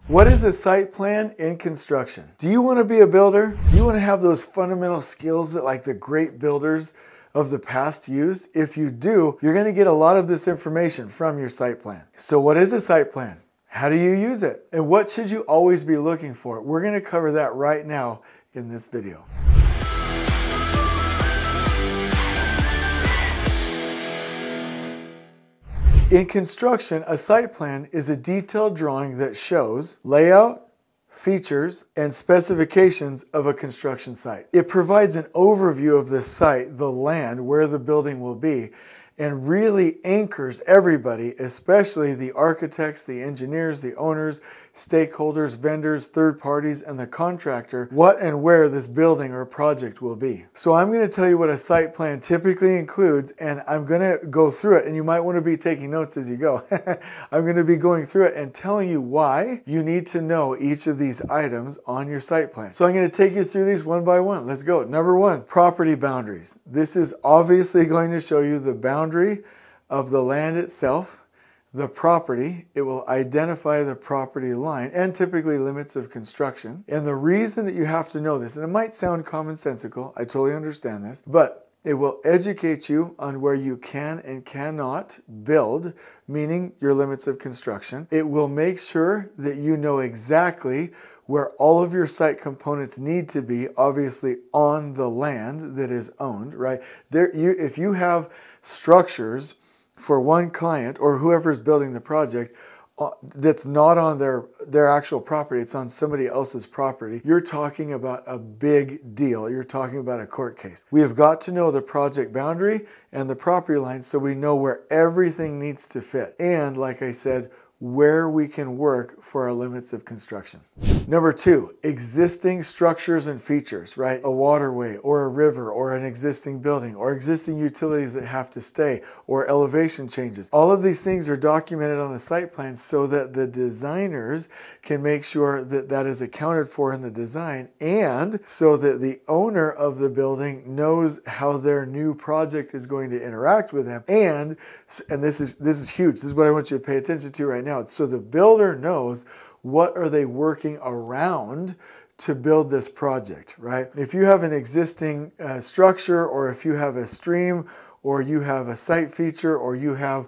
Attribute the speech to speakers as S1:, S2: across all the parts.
S1: What is a site plan in construction? Do you want to be a builder? Do you want to have those fundamental skills that like the great builders of the past used? If you do, you're going to get a lot of this information from your site plan. So what is a site plan? How do you use it? And what should you always be looking for? We're going to cover that right now in this video. In construction, a site plan is a detailed drawing that shows layout, features, and specifications of a construction site. It provides an overview of the site, the land, where the building will be, and really anchors everybody, especially the architects, the engineers, the owners, stakeholders, vendors, third parties, and the contractor, what and where this building or project will be. So I'm going to tell you what a site plan typically includes, and I'm going to go through it, and you might want to be taking notes as you go. I'm going to be going through it and telling you why you need to know each of these items on your site plan. So I'm going to take you through these one by one. Let's go. Number one, property boundaries. This is obviously going to show you the boundary of the land itself, the property. It will identify the property line and typically limits of construction. And the reason that you have to know this, and it might sound commonsensical, I totally understand this, but it will educate you on where you can and cannot build, meaning your limits of construction. It will make sure that you know exactly where all of your site components need to be, obviously on the land that is owned, right? If you have structures for one client or whoever's building the project that's not on their actual property, it's on somebody else's property, you're talking about a big deal. You're talking about a court case. We have got to know the project boundary and the property line so we know where everything needs to fit. And like I said, where we can work for our limits of construction. Number two, existing structures and features, right? A waterway or a river or an existing building or existing utilities that have to stay or elevation changes. All of these things are documented on the site plan so that the designers can make sure that that is accounted for in the design, and so that the owner of the building knows how their new project is going to interact with them. And this is huge. This is what I want you to pay attention to right now. So the builder knows what are they working around to build this project, right? If you have an existing structure, or if you have a stream, or you have a site feature, or you have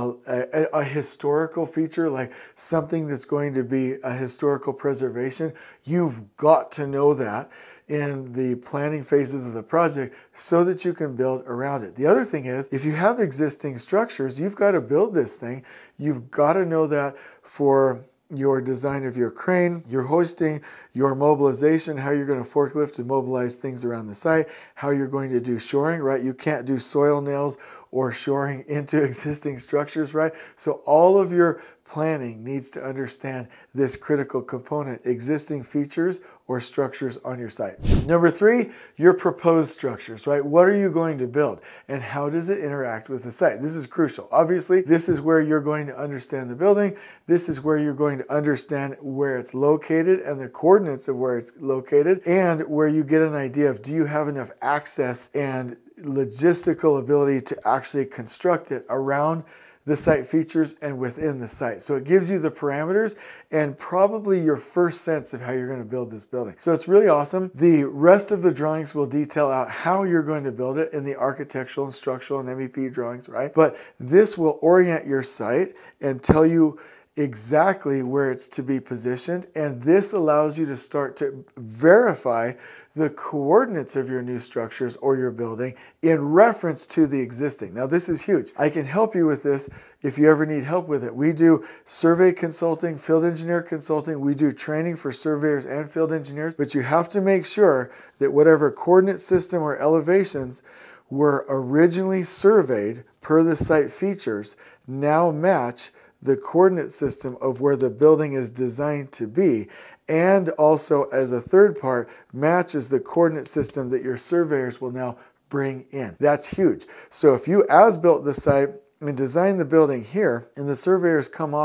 S1: a historical feature, like something that's going to be a historical preservation, you've got to know that in the planning phases of the project so that you can build around it. The other thing is, if you have existing structures, you've got to build this thing. You've got to know that for your design of your crane, your hoisting, your mobilization, how you're going to forklift and mobilize things around the site, how you're going to do shoring, right? You can't do soil nails or shoring into existing structures, right? So all of your planning needs to understand this critical component, existing features or structures on your site. Number three, your proposed structures, right? What are you going to build and how does it interact with the site? This is crucial. Obviously, this is where you're going to understand the building. This is where you're going to understand where it's located and the coordinates of where it's located, and where you get an idea of, do you have enough access and logistical ability to actually construct it around the site features and within the site. So it gives you the parameters and probably your first sense of how you're going to build this building. So it's really awesome. The rest of the drawings will detail out how you're going to build it in the architectural and structural and MEP drawings, right? But this will orient your site and tell you exactly where it's to be positioned, and this allows you to start to verify the coordinates of your new structures or your building in reference to the existing. Now this is huge. I can help you with this if you ever need help with it. We do survey consulting, field engineer consulting, we do training for surveyors and field engineers, but you have to make sure that whatever coordinate system or elevations were originally surveyed per the site features now match the coordinate system of where the building is designed to be, and also as a third part matches the coordinate system that your surveyors will now bring in. That's huge. So if you as-built the site and design the building here and the surveyors come off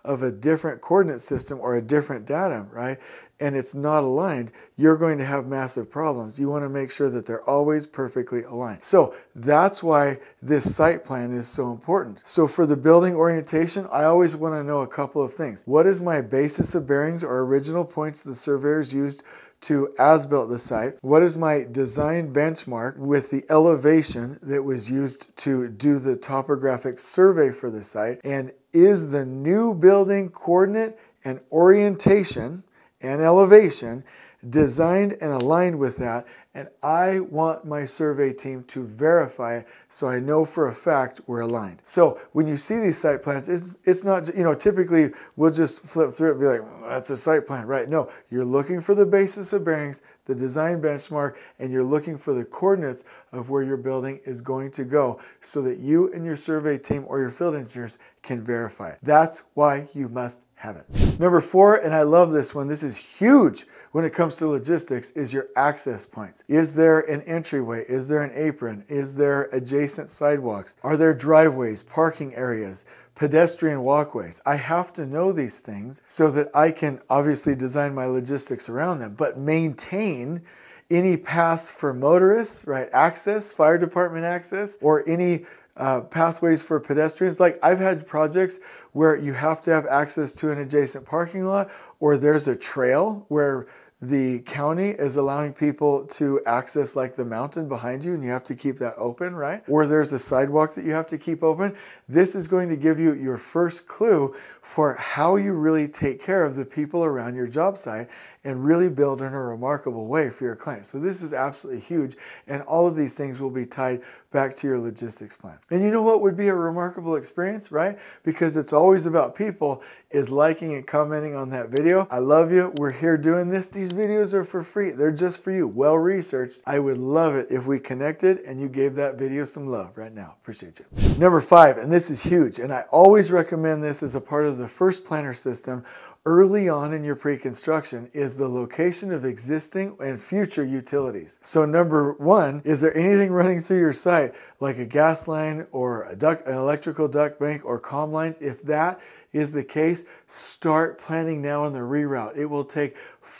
S1: of a different coordinate system or a different datum, right, and it's not aligned, you're going to have massive problems. You want to make sure that they're always perfectly aligned. So that's why this site plan is so important. So for the building orientation, I always want to know a couple of things. What is my basis of bearings or original points the surveyors used to as-built the site? What is my design benchmark with the elevation that was used to do the topographic survey for the site? And is the new building coordinate and orientation and elevation designed and aligned with that? And I want my survey team to verify it so I know for a fact we're aligned. So when you see these site plans, it's not, typically we'll just flip through it and be like, well, that's a site plan, right? No, you're looking for the basis of bearings, the design benchmark, and you're looking for the coordinates of where your building is going to go so that you and your survey team or your field engineers can verify it. That's why you must have it. Number 4, and I love this one, this is huge when it comes to logistics, is your access points. Is there an entryway? Is there an apron? Is there adjacent sidewalks? Are there driveways, parking areas, pedestrian walkways? I have to know these things so that I can obviously design my logistics around them, but maintain any paths for motorists, right? Access, fire department access, or any pathways for pedestrians. Like I've had projects where you have to have access to an adjacent parking lot, or there's a trail where the county is allowing people to access like the mountain behind you and you have to keep that open, right? Or there's a sidewalk that you have to keep open. This is going to give you your first clue for how you really take care of the people around your job site and really build in a remarkable way for your client. So this is absolutely huge, and all of these things will be tied back to your logistics plan. And you know what would be a remarkable experience, right? Because it's always about people, is liking and commenting on that video. I love you. We're here doing this. These videos are for free. They're just for you. Well researched. I would love it if we connected and you gave that video some love right now. Appreciate you. Number 5, and this is huge, and I always recommend this as a part of the first planner system early on in your pre-construction, is the location of existing and future utilities. So number 1, is there anything running through your site like a gas line or an electrical duct bank or comm lines? If that is the case, start planning now on the reroute. It will take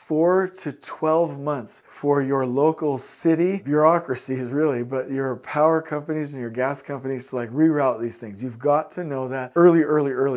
S1: 4 to 12 months for your local city bureaucracies, really, but your power companies and your gas companies to like reroute these things. You've got to know that early.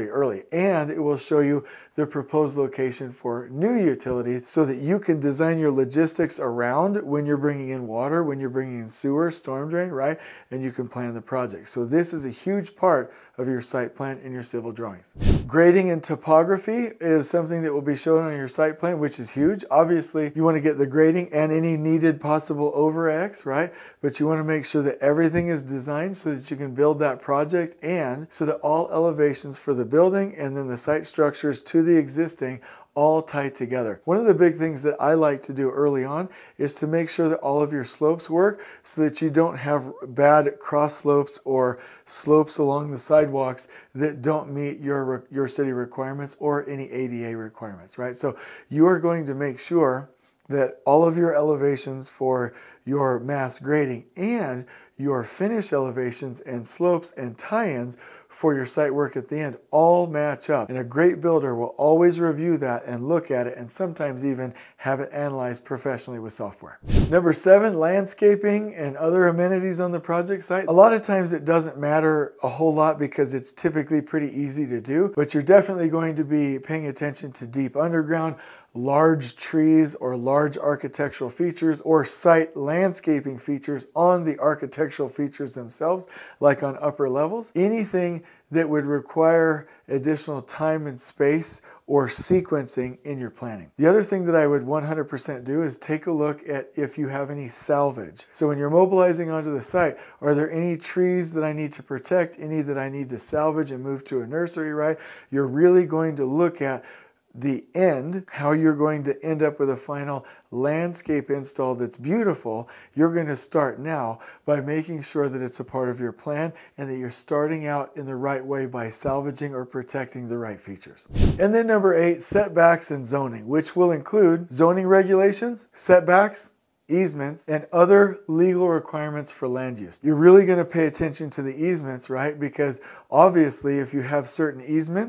S1: And it will show you the proposed location for new utilities so that you can design your logistics around when you're bringing in water, when you're bringing in sewer, storm drain, right? And you can plan the project. So this is a huge part of your site plan and your civil drawings. Grading and topography is something that will be shown on your site plan, which is huge. Obviously, you want to get the grading and any needed possible over-X, right? But you want to make sure that everything is designed so that you can build that project, and so that all elevations for the building and then the site structures to the existing all tied together. One of the big things that I like to do early on is to make sure that all of your slopes work so that you don't have bad cross slopes or slopes along the sidewalks that don't meet your city requirements or any ADA requirements, right? So you are going to make sure that all of your elevations for your mass grading and your finish elevations and slopes and tie-ins for your site work at the end all match up. And a great builder will always review that and look at it and sometimes even have it analyzed professionally with software. Number 7, landscaping and other amenities on the project site. A lot of times it doesn't matter a whole lot because it's typically pretty easy to do, but you're definitely going to be paying attention to deep underground, large trees or large architectural features, or site landscaping features on the architectural features themselves, like on upper levels. Anything that would require additional time and space or sequencing in your planning. The other thing that I would 100% do is take a look at if you have any salvage. So when you're mobilizing onto the site, are there any trees that I need to protect, any that I need to salvage and move to a nursery, right? You're really going to look at the end, how you're going to end up with a final landscape install that's beautiful. You're going to start now by making sure that it's a part of your plan and that you're starting out in the right way by salvaging or protecting the right features. And then number 8, setbacks and zoning, which will include zoning regulations, setbacks, easements, and other legal requirements for land use. You're really going to pay attention to the easements, right? Because obviously if you have certain easements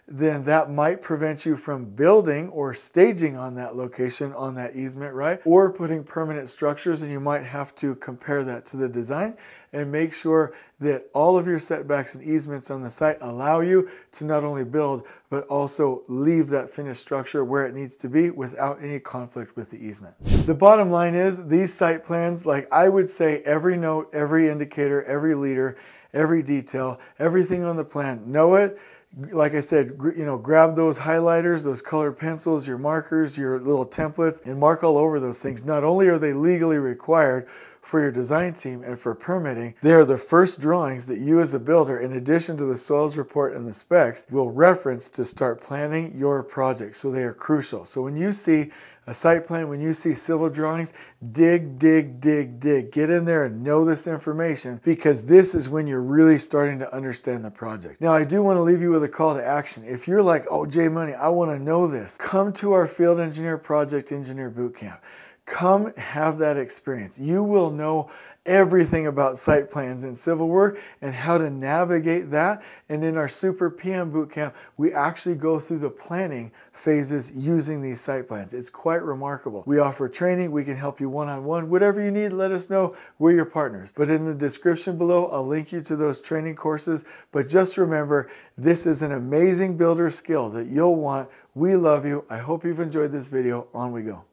S1: then that might prevent you from building or staging on that location, on that easement, right? Or putting permanent structures, and you might have to compare that to the design and make sure that all of your setbacks and easements on the site allow you to not only build, but also leave that finished structure where it needs to be without any conflict with the easement. The bottom line is these site plans, like I would say every note, every indicator, every leader, every detail, everything on the plan, know it. Like I said, grab those highlighters, those colored pencils, your markers, your little templates, and mark all over those things. Not only are they legally required for your design team and for permitting, they are the first drawings that you as a builder, in addition to the soils report and the specs, will reference to start planning your project. So they are crucial. So when you see a site plan, when you see civil drawings, dig. Get in there and know this information, because this is when you're really starting to understand the project. Now, I do want to leave you with a call to action. If you're like, oh, Jay Money, I want to know this, come to our Field Engineer Project Engineer Bootcamp. Come have that experience. You will know everything about site plans and civil work and how to navigate that. And in our Super PM Bootcamp, we actually go through the planning phases using these site plans. It's quite remarkable. We offer training. We can help you one-on-one. Whatever you need, let us know. We're your partners. But in the description below, I'll link you to those training courses. But just remember, this is an amazing builder skill that you'll want. We love you. I hope you've enjoyed this video. On we go.